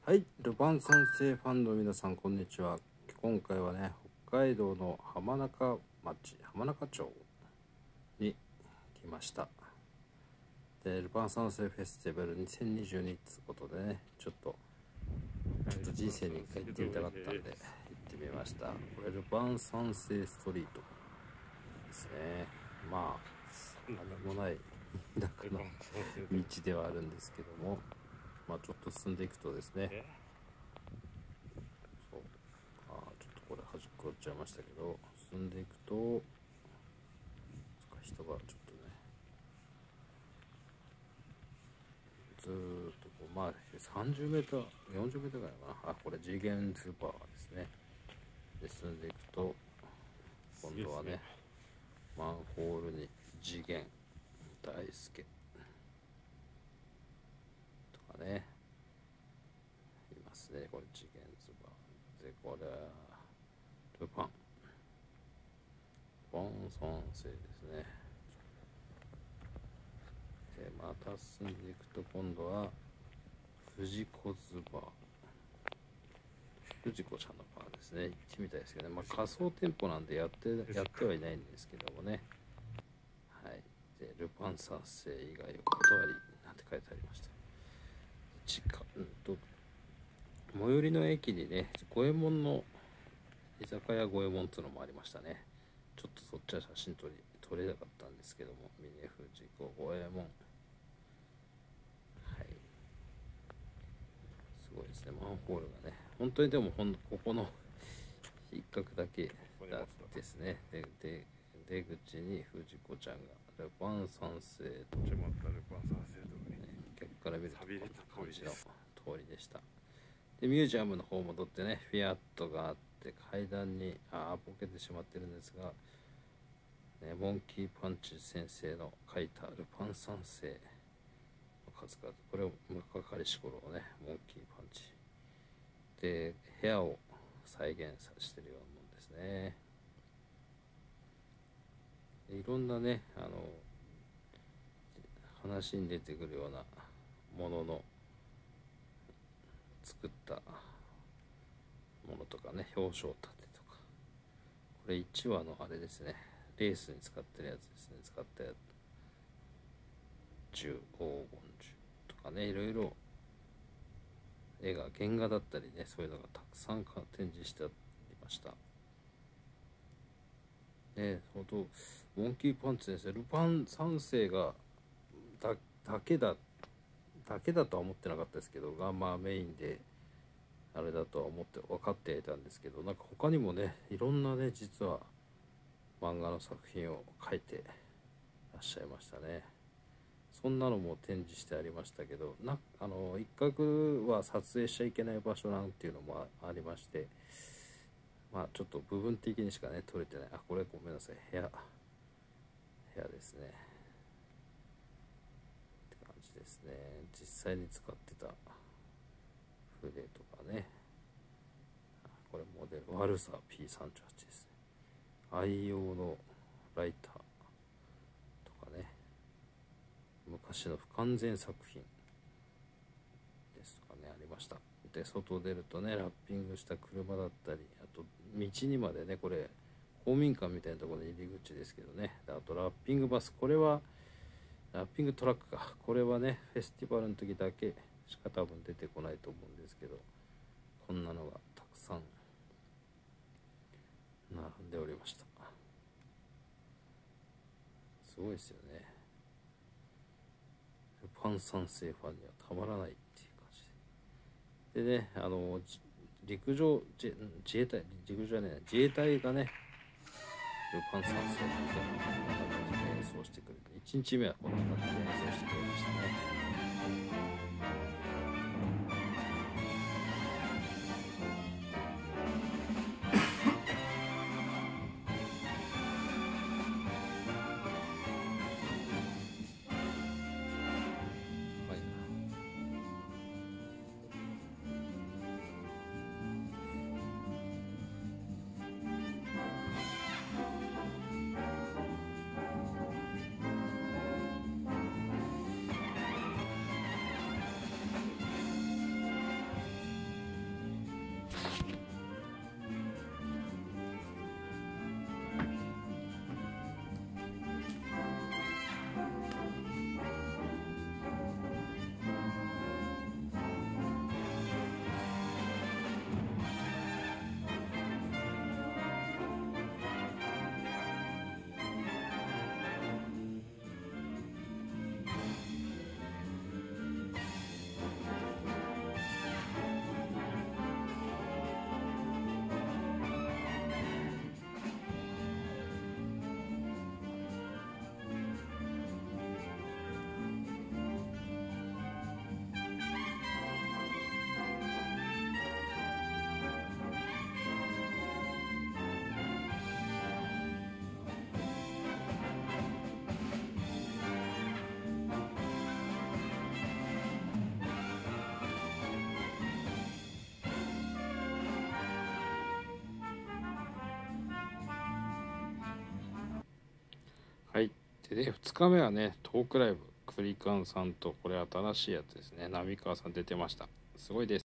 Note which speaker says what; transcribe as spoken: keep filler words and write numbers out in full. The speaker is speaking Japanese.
Speaker 1: はい、ルパン三世ファンの皆さんこんにちは。今回はね、北海道の浜中町、浜中町に来ました。で、ルパン三世フェスティバルにせんにじゅうにってことでね、ちょっとちょっと人生に一回行ってみたかったんで行ってみました。これルパン三世ストリートですね。まあ何もない田舎の道ではあるんですけども、まあちょっと進んでいくとですね、そうあちょっとこれ端っこっちゃいましたけど、進んでいくと人がちょっとねずーっとこう、まあさんじゅうメーターよんじゅうメーターぐらいかな。あ、これ次元スーパーですね。で進んでいくと今度はね、マンホールに次元大輔とかねいますね。これ次元ズバーで、これルパンルパン三世ですね。でまた進んでいくと今度は藤子ズバー、藤子ちゃんのバーですね。行ってみたいですけどね。まあ仮想店舗なんでやってやってはいないんですけどもね。はい。でルパン三世以外お断りなんて書いてありました。近うんと最寄りの駅にね、五右衛門の居酒屋五右衛門っていうのもありましたね。ちょっとそっちは写真撮り撮れなかったんですけども、峰藤子五右衛門、はい、すごいですね。マンホールがね、本当にでもほんここの一角だけだですね。でで出口に藤子ちゃんがルパン三世と、ね、逆から見るとこんな感じの通りでした。でミュージアムの方戻ってね、フィアットがあって階段にあボケてしまってるんですが、ね、モンキーパンチ先生の書いたルパン三世の数々、これを若かりし頃のねモンキーパンチで部屋を再現させてるようなもんですね。いろんなねあの話に出てくるようなものの作ったものとかね、表彰立てとか、これいちわのあれですね、レースに使ってるやつですね。使ったやつ銃、黄金銃とかね、いろいろ絵が原画だったりね、そういうのがたくさん展示してありましたね。ほんとモンキーパンチ先生、ルパン三世がだだけだだけだとは思ってなかったですけどが、まあメインであれだとは思って分かっていたんですけど、なんか他にもねいろんなね実は漫画の作品を描いてらっしゃいましたね。そんなのも展示してありましたけど、なあの一角は撮影しちゃいけない場所なんていうのもありまして、まあちょっと部分的にしかね撮れてない。あ、これごめんなさい、部屋部屋ですねって感じですね。実際に使ってた筆とかね、これモデルワルサー ピーさんじゅうはち ですね。愛用のライターとかね、昔の不完全作品ですとかねありました。で外出るとねラッピングした車だったり、あと道にまでね、これ公民館みたいなところの入り口ですけどね。であとラッピングバス、これはラッピングトラックか、これはねフェスティバルの時だけしか多分出てこないと思うんですけど、こんなのがたくさん並んでおりました。すごいですよね。ルパン三世ファンにはたまらないっていう感じで。でね、あの陸上自衛隊陸上じゃねえ自衛隊がねルパン三世ってこんな感じで演奏してくれて、いちにちめはこんな感じで演奏してくれましたね。 はい。でね、ふつかめはね、トークライブ、クリカンさんと、これ新しいやつですね、浪川さん出てました。すごいです。